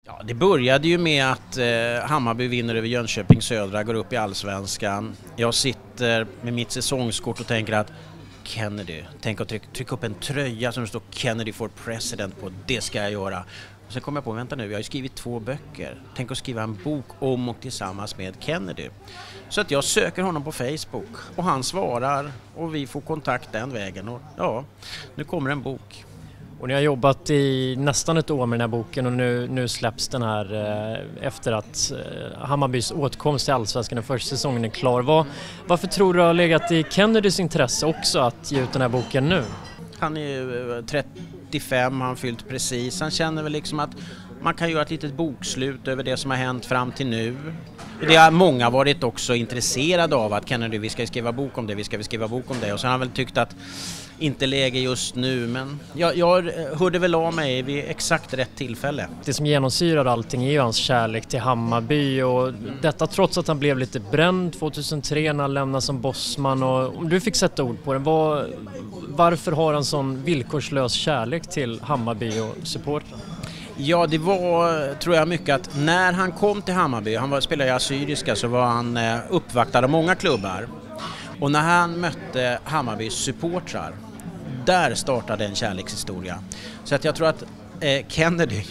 Ja, det började ju med att Hammarby vinner över Jönköping Södra, går upp i Allsvenskan. Jag sitter med mitt säsongskort och tänker att Kennedy, tänk att trycka upp en tröja som det står Kennedy for President på, det ska jag göra. Och sen kom jag på, vänta nu, jag har ju skrivit 2 böcker. Tänk att skriva en bok om och tillsammans med Kennedy. Så att jag söker honom på Facebook och han svarar och vi får kontakt den vägen. Och ja, nu kommer en bok. Och ni har jobbat i nästan ett år med den här boken och nu släpps den här efter att Hammarbys åtkomst till Allsvenskan den första säsongen är klar. Varför tror du har legat i Kennedys intresse också att ge ut den här boken nu? Han är 35, han fyllt precis. Han känner väl liksom att man kan göra ett litet bokslut över det som har hänt fram till nu. Det har många varit också intresserade av att Kennedy, vi ska skriva bok om det, vi ska skriva bok om det. Och så har han väl tyckt att inte läge just nu, men jag hörde väl av mig vid exakt rätt tillfälle. Det som genomsyrar allting är ju hans kärlek till Hammarby och detta trots att han blev lite bränd 2003 när han lämnade som bossman. Och om du fick sätta ord på det, varför har han sån villkorslös kärlek till Hammarby och supporten? Ja, det var, tror jag, mycket att när han kom till Hammarby, spelade i Assyriska, så var han uppvaktad av många klubbar. Och när han mötte Hammarbys supportrar, där startade en kärlekshistoria. Så att jag tror att Kennedy,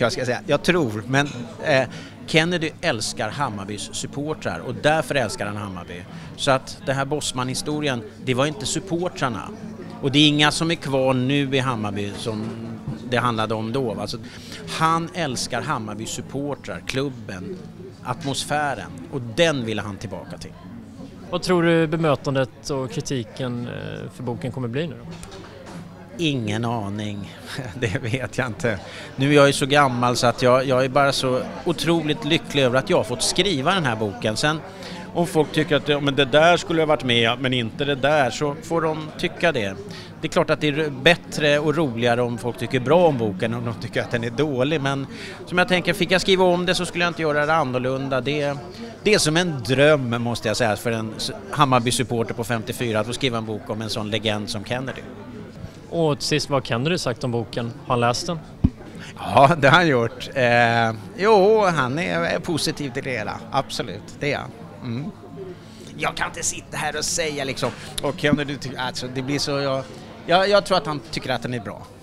Kennedy älskar Hammarbys supportrar och därför älskar han Hammarby. Så att det här Bosman-historien, det var inte supportrarna. Och det är inga som är kvar nu i Hammarby som det handlade om då. Alltså, han älskar Hammarbys supportrar, klubben, atmosfären, och den ville han tillbaka till. Vad tror du bemötandet och kritiken för boken kommer bli nu då? Ingen aning, det vet jag inte. Nu är jag ju så gammal så att jag är bara så otroligt lycklig över att jag har fått skriva den här boken. Sen om folk tycker att men det där skulle ha varit med men inte det där, så får de tycka det. Det är klart att det är bättre och roligare om folk tycker bra om boken än om de tycker att den är dålig. Men som jag tänker, fick jag skriva om det så skulle jag inte göra det annorlunda. Det är som en dröm, måste jag säga, för en Hammarby-supporter på 54 att få skriva en bok om en sån legend som Kennedy. Och till sist, vad har Kennedy sagt om boken? Har han läst den? Ja, det har han gjort. Jo, han är positiv till det hela. Absolut, det är han. Mm. Jag kan inte sitta här och säga liksom, och Kennedy, alltså, det blir så, jag tror att han tycker att den är bra.